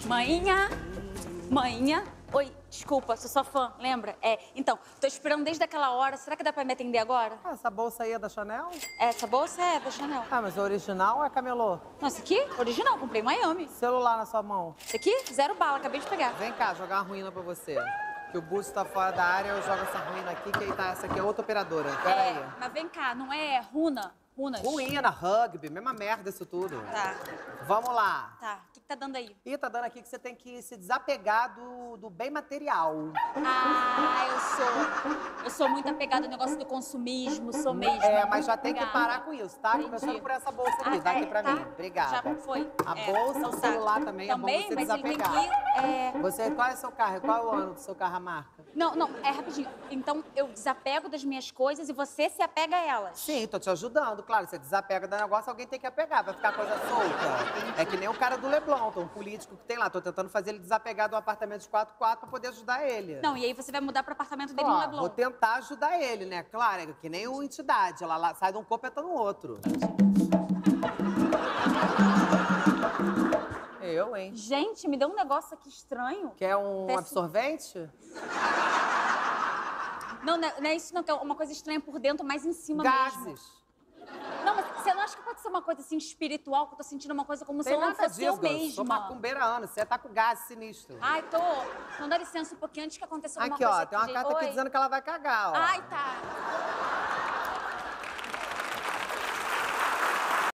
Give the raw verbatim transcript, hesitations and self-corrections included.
Mainha, mainha. Oi, desculpa, sou sua fã, lembra? É, então, tô esperando desde aquela hora. Será que dá pra me atender agora? Ah, essa bolsa aí é da Chanel? Essa bolsa é da Chanel. Ah, mas é original ou é camelô? Não, esse aqui? Original, comprei em Miami. Celular na sua mão. Esse aqui? Zero bala, acabei de pegar. Vem cá, jogar uma ruína pra você. Que o busto tá fora da área, eu jogo essa ruína aqui, que aí tá, essa aqui é outra operadora. Pera É, aí. mas vem cá, não é runa? Runas? Ruína, rugby, mesma merda isso tudo. Tá, Vamos lá. tá. O que, que tá dando aí? Ih, tá dando aqui que você tem que se desapegar do, do bem material. Ah, eu sou. Eu sou muito apegada ao negócio do consumismo, sou mesmo. É, mas já tem que Obrigada. parar com isso, tá? Entendi. Começando por essa bolsa aqui, Ah, dá aqui é, pra tá. mim. Obrigada. Já foi. A É, bolsa, então o tá. celular também, é bom Também, você mas ele tem desapegar. que... É... Você, qual é o seu carro? Qual é o ano do seu carro, a marca? Não, não, é rapidinho. Então, eu desapego das minhas coisas e você se apega a elas. Sim, tô te ajudando, claro. Você desapega do negócio, alguém tem que apegar, vai ficar coisa solta. É que nem o cara do Leblon, um político que tem lá. Tô tentando fazer ele desapegar do apartamento de quatro quartos pra poder ajudar ele. Não, e aí você vai mudar pro apartamento dele Ó, no Leblon. vou tentar ajudar ele, né? Claro, é que nem o entidade. Ela lá, sai de um corpo e entra no outro. Eu, hein? Gente, me deu um negócio aqui estranho. Quer um Péssimo. absorvente? Não, não é, não é isso não, que é uma coisa estranha por dentro, mas em cima mesmo. Gases. Não, mas você não acha que pode ser uma coisa assim espiritual, que eu tô sentindo uma coisa como se Tem eu não nada fosse eu disso, eu sou mesma? macumbeira há anos. Você tá com gás sinistro. Ai, tô. Não dá licença um pouquinho antes que aconteça alguma Aqui, coisa ó, tem uma de- carta aqui Oi? dizendo que ela vai cagar, ó. Ai, tá.